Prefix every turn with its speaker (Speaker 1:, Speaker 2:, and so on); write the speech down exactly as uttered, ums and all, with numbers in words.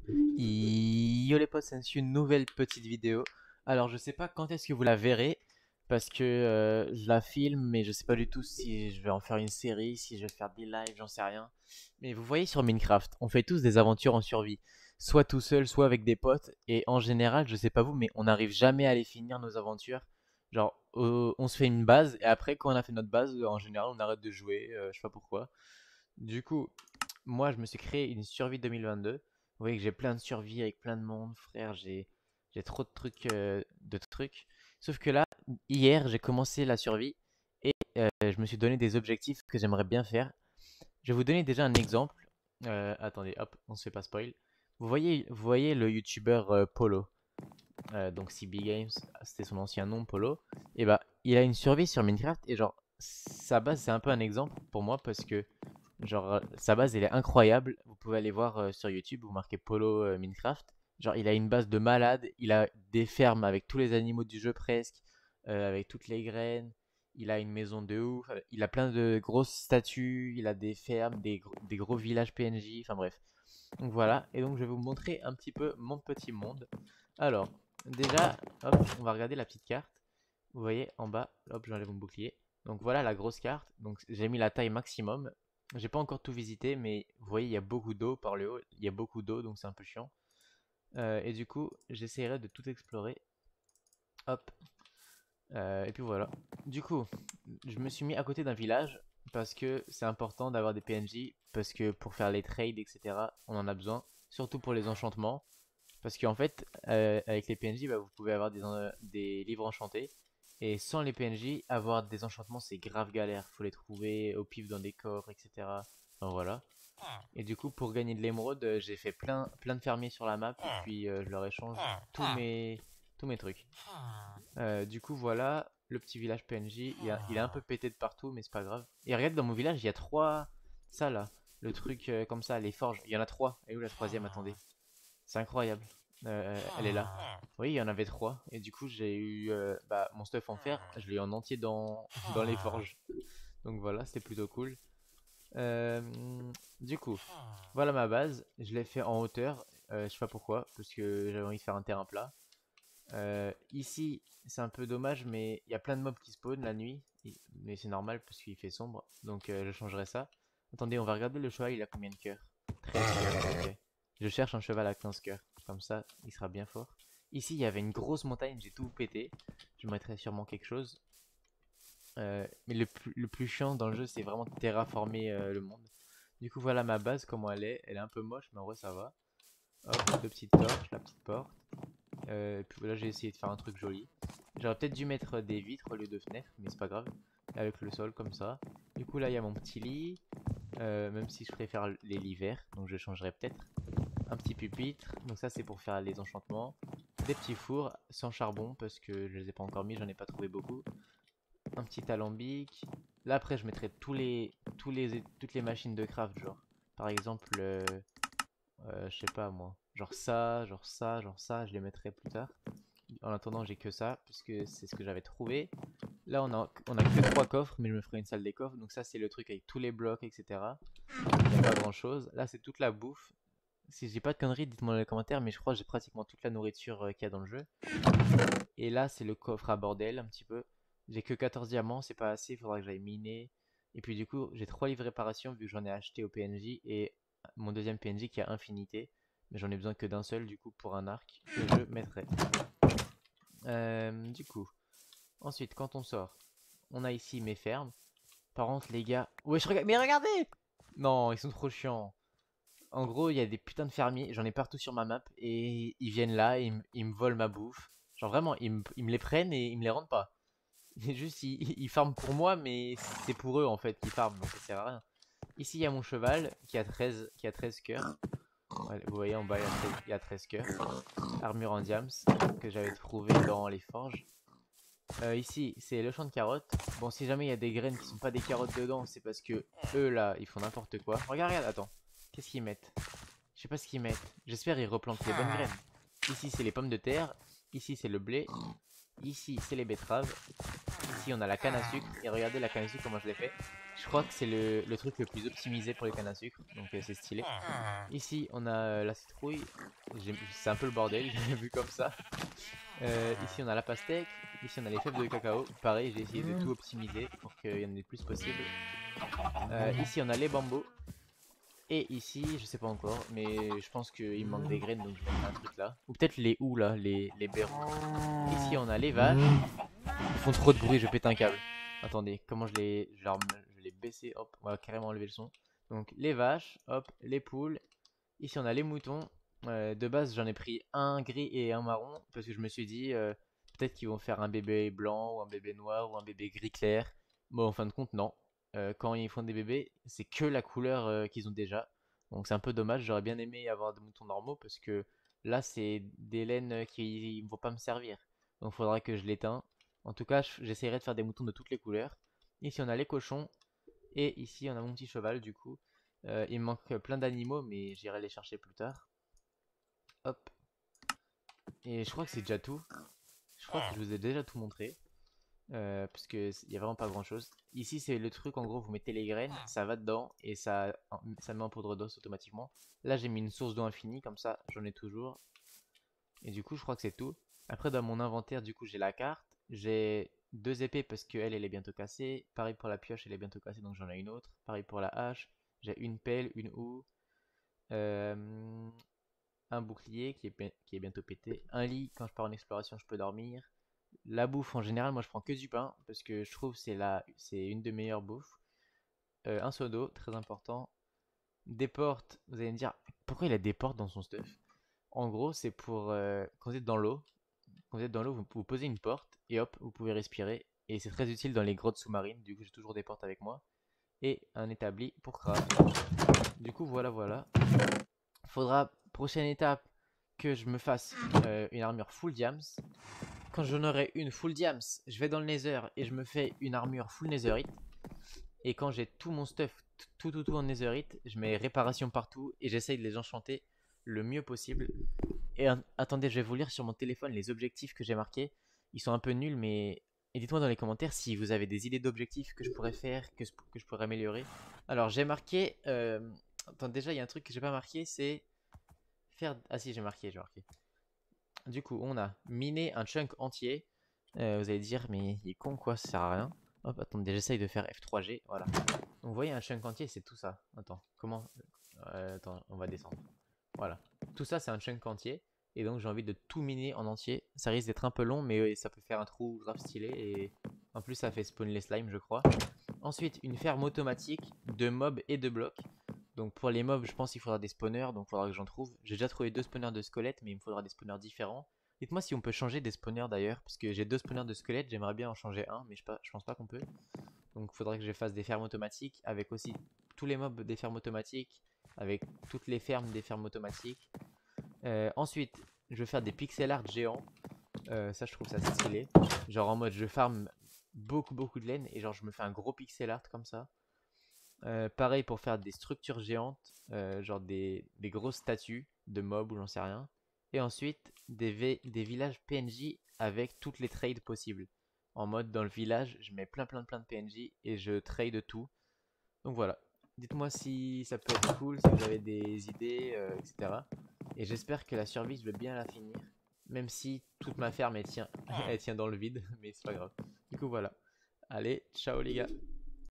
Speaker 1: Yo les potes, c'est une nouvelle petite vidéo. Alors je sais pas quand est-ce que vous la verrez parce que euh, je la filme mais je sais pas du tout si je vais en faire une série, si je vais faire des lives, j'en sais rien. Mais vous voyez sur Minecraft, on fait tous des aventures en survie, soit tout seul, soit avec des potes et en général, je sais pas vous mais on n'arrive jamais à les finir nos aventures. Genre euh, on se fait une base et après quand on a fait notre base, en général, on arrête de jouer, euh, je sais pas pourquoi. Du coup, moi, je me suis créé une survie deux mille vingt-deux. Vous voyez que j'ai plein de survies avec plein de monde, frère. J'ai j'ai trop de trucs, euh, de trucs. Sauf que là, hier, j'ai commencé la survie et euh, je me suis donné des objectifs que j'aimerais bien faire. Je vais vous donner déjà un exemple. Euh, attendez, hop, on se fait pas spoil. Vous voyez, vous voyez le youtubeur euh, Polo, euh, donc C B Games, c'était son ancien nom, Polo. Et bah, il a une survie sur Minecraft et genre, sa base, c'est un peu un exemple pour moi parce que genre, euh, sa base, elle est incroyable. Vous pouvez aller voir euh, sur YouTube, vous marquez Polo euh, Minecraft. Genre, il a une base de malade. Il a des fermes avec tous les animaux du jeu presque, euh, avec toutes les graines. Il a une maison de ouf. euh, Il a plein de grosses statues. Il a des fermes, des, gros- des gros villages P N J. Enfin bref. Donc voilà. Et donc, je vais vous montrer un petit peu mon petit monde. Alors, déjà, hop, on va regarder la petite carte. Vous voyez en bas, hop, j'enlève mon bouclier. Donc voilà la grosse carte. Donc j'ai mis la taille maximum. J'ai pas encore tout visité, mais vous voyez, il y a beaucoup d'eau par le haut. Il y a beaucoup d'eau, donc c'est un peu chiant. Euh, et du coup, j'essaierai de tout explorer. Hop. Euh, et puis voilà. Du coup, je me suis mis à côté d'un village parce que c'est important d'avoir des P N J. Parce que pour faire les trades, et cetera, on en a besoin. Surtout pour les enchantements. Parce qu'en fait, euh, avec les P N J, bah, vous pouvez avoir des, en- des livres enchantés. Et sans les P N J, avoir des enchantements, c'est grave galère. Faut les trouver au pif dans des coffres, et cetera. Enfin, voilà. Et du coup, pour gagner de l'émeraude, euh, j'ai fait plein, plein de fermiers sur la map. Et puis, euh, je leur échange tous mes, tous mes trucs. Euh, du coup, voilà, le petit village P N J. Il, a- il est un peu pété de partout, mais c'est pas grave. Et regarde, dans mon village, il y a trois. Ça là, le truc euh, comme ça, les forges. Il y en a trois. Et où la troisième? Attendez. C'est incroyable. Euh, elle est là. Oui, il y en avait trois. Et du coup, j'ai eu euh, bah, mon stuff en fer. Je l'ai eu en entier dans, dans les forges. Donc voilà, c'était plutôt cool. Euh, du coup, voilà ma base. Je l'ai fait en hauteur. Euh, je sais pas pourquoi. Parce que j'avais envie de faire un terrain plat. Euh, ici, c'est un peu dommage, mais il y a plein de mobs qui spawnent la nuit. Et- Mais c'est normal parce qu'il fait sombre. Donc euh, je changerai ça. Attendez, on va regarder le cheval. Il a combien de cœurs? Treize cœurs. Ok. Je cherche un cheval à quinze cœurs. Comme ça, il sera bien fort. Ici, il y avait une grosse montagne. J'ai tout pété. Je mettrai sûrement quelque chose. Euh, mais le plus, le plus chiant dans le jeu, c'est vraiment de terraformer euh, le monde. Du coup, voilà ma base, comment elle est. Elle est un peu moche, mais en vrai, ça va. Hop, deux petites torches, la petite porte. Euh, puis là, j'ai essayé de faire un truc joli. J'aurais peut-être dû mettre des vitres au lieu de fenêtres, mais c'est pas grave. Avec le sol, comme ça. Du coup, là, il y a mon petit lit. Euh, même si je préfère les lits verts, donc je changerai peut-être. Un petit pupitre, donc ça, c'est pour faire les enchantements. Des petits fours sans charbon, parce que je les ai pas encore mis, j'en ai pas trouvé beaucoup. Un petit alambic. Là, après, je mettrai tous les, tous les, toutes les machines de craft, genre. Par exemple, euh, euh, je sais pas moi. Genre ça, genre ça, genre ça, je les mettrai plus tard. En attendant, j'ai que ça, puisque c'est ce que j'avais trouvé. Là, on a, on a que trois coffres, mais je me ferai une salle des coffres. Donc ça, c'est le truc avec tous les blocs, et cetera. Il n'y a pas grand chose. Là, c'est toute la bouffe. Si je dis pas de conneries, dites-moi dans les commentaires, mais je crois que j'ai pratiquement toute la nourriture euh, qu'il y a dans le jeu. Et là, c'est le coffre à bordel, un petit peu. J'ai que quatorze diamants, c'est pas assez, il faudra que j'aille miner. Et puis du coup, j'ai trois livres réparation vu que j'en ai acheté au P N J et mon deuxième P N J qui a infinité. Mais j'en ai besoin que d'un seul, du coup, pour un arc que je mettrai. Euh, du coup, ensuite, quand on sort, on a ici mes fermes. Par contre, les gars. Ouais, je regarde. Mais regardez! Non, ils sont trop chiants. En gros, il y a des putains de fermiers, j'en ai partout sur ma map, et ils viennent là, et ils, me ils me volent ma bouffe. Genre vraiment, ils me, ils me les prennent et ils me les rendent pas. Et juste, ils, ils farment pour moi, mais c'est pour eux en fait qu'ils farment, donc ça sert à rien. Ici, il y a mon cheval qui a treize, qui a treize cœurs. Ouais, vous voyez en bas, il y a treize, il y a treize cœurs. Armure en diams que j'avais trouvé dans les forges. Euh, ici, c'est le champ de carottes. Bon, si jamais il y a des graines qui sont pas des carottes dedans, c'est parce que eux là, ils font n'importe quoi. Regarde, regarde, attends. Qu'est-ce qu'ils mettent? Je sais pas ce qu'ils mettent. J'espère qu'ils replantent les bonnes graines. Ici, c'est les pommes de terre. Ici, c'est le blé. Ici, c'est les betteraves. ici on a la canne à sucre. Et regardez la canne à sucre comment je l'ai fait. Je crois que c'est le, le truc le plus optimisé pour les cannes à sucre. Donc euh, c'est stylé. Ici on a euh, la citrouille. C'est un peu le bordel vu comme ça. Euh, ici on a la pastèque. Ici on a les fèves de cacao. Pareil, j'ai essayé de tout optimiser pour qu'il y en ait le plus possible. Euh, ici on a les bambous. Et ici, je sais pas encore, mais je pense qu'il me manque des graines, donc je vais mettre un truc là. Ou peut-être les houes là, les, les berrous. Ici on a les vaches. Ils font trop de bruit, je pète un câble. Attendez, comment je les... Je, leur... je les baisser, hop, on va carrément enlever le son. Donc les vaches, hop, les poules. Ici on a les moutons. Euh, de base j'en ai pris un gris et un marron, parce que je me suis dit, euh, peut-être qu'ils vont faire un bébé blanc, ou un bébé noir, ou un bébé gris clair. Bon, en fin de compte, non. Euh, quand ils font des bébés, c'est que la couleur euh, qu'ils ont déjà. Donc c'est un peu dommage, j'aurais bien aimé avoir des moutons normaux, parce que là c'est des laines qui ne vont pas me servir. Donc il faudra que je l'éteins. En tout cas, j'essaierai de faire des moutons de toutes les couleurs. Ici on a les cochons, et ici on a mon petit cheval du coup. Euh, il me manque plein d'animaux, mais j'irai les chercher plus tard. Hop. Et je crois que c'est déjà tout. Je crois que je vous ai déjà tout montré. Euh, parce qu'il n'y a vraiment pas grand chose. Ici c'est le truc, en gros vous mettez les graines, ça va dedans et ça, ça met en poudre d'os automatiquement. Là j'ai mis une source d'eau infinie, comme ça j'en ai toujours. Et du coup je crois que c'est tout. Après dans mon inventaire du coup j'ai la carte. J'ai deux épées parce qu'elle elle est bientôt cassée. Pareil pour la pioche, elle est bientôt cassée donc j'en ai une autre. Pareil pour la hache. J'ai une pelle, une houe. Euh, un bouclier qui est, qui est bientôt pété. Un lit, quand je pars en exploration je peux dormir. La bouffe en général, moi je prends que du pain parce que je trouve c'est la, c'est une des meilleures bouffes. Euh, un seau d'eau, très important. Des portes, vous allez me dire pourquoi il a des portes dans son stuff. En gros, c'est pour euh, quand vous êtes dans l'eau, quand vous êtes dans l'eau, vous, vous posez une porte et hop, vous pouvez respirer. Et c'est très utile dans les grottes sous-marines. Du coup, j'ai toujours des portes avec moi et un établi pour craft. Du coup, voilà, voilà. Faudra prochaine étape que je me fasse euh, une armure full diams. Quand j'en aurai une full diams, je vais dans le nether et je me fais une armure full netherite. Et quand j'ai tout mon stuff, tout tout tout en netherite, je mets réparation partout et j'essaye de les enchanter le mieux possible. Et euh, attendez, je vais vous lire sur mon téléphone les objectifs que j'ai marqués. Ils sont un peu nuls, mais et dites-moi dans les commentaires si vous avez des idées d'objectifs que je pourrais faire, que, que je pourrais améliorer. Alors j'ai marqué... Euh... Attends, déjà il y a un truc que j'ai pas marqué, c'est... Faire... Ah si, j'ai marqué, j'ai marqué. Du coup, on a miné un chunk entier. Euh, vous allez dire, mais il est con quoi, ça sert à rien. Hop, attendez, j'essaye de faire F trois G, voilà. Donc vous voyez, un chunk entier, c'est tout ça. Attends, comment euh, Attends, on va descendre. Voilà. Tout ça, c'est un chunk entier. Et donc, j'ai envie de tout miner en entier. Ça risque d'être un peu long, mais ça peut faire un trou grave stylé. Et en plus, ça fait spawn les slimes, je crois. Ensuite, une ferme automatique de mobs et de blocs. Donc pour les mobs, je pense qu'il faudra des spawners, donc il faudra que j'en trouve. J'ai déjà trouvé deux spawners de squelettes, mais il me faudra des spawners différents. Dites-moi si on peut changer des spawners d'ailleurs, parce que j'ai deux spawners de squelettes, j'aimerais bien en changer un, mais je, pas, je pense pas qu'on peut. Donc il faudrait que je fasse des fermes automatiques, avec aussi tous les mobs des fermes automatiques, avec toutes les fermes des fermes automatiques. Euh, ensuite, je vais faire des pixel art géants. Euh, ça, je trouve ça stylé. Genre en mode, je farm beaucoup beaucoup de laine, et genre je me fais un gros pixel art comme ça. Euh, pareil pour faire des structures géantes, euh, genre des, des grosses statues de mobs ou j'en sais rien. Et ensuite des, des villages P N J avec toutes les trades possibles. En mode dans le village, je mets plein plein plein de P N J et je trade tout. Donc voilà. Dites-moi si ça peut être cool, si vous avez des idées, euh, et cetera. Et j'espère que la survie, je vais bien la finir. Même si toute ma ferme, elle tient, elle tient dans le vide, mais c'est pas grave. Du coup voilà. Allez, ciao les gars.